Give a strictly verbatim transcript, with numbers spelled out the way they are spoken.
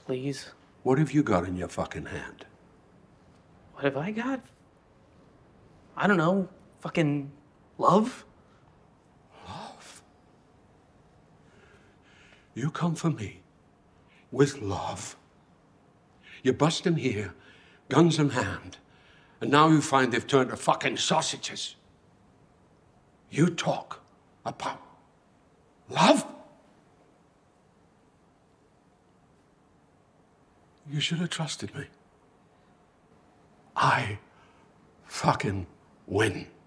please. What have you got in your fucking hand? What have I got? I don't know. Fucking love? Love? You come for me with love. You bust in here, guns in hand, and now you find they've turned to fucking sausages. You talk about love? You should have trusted me. I fucking win.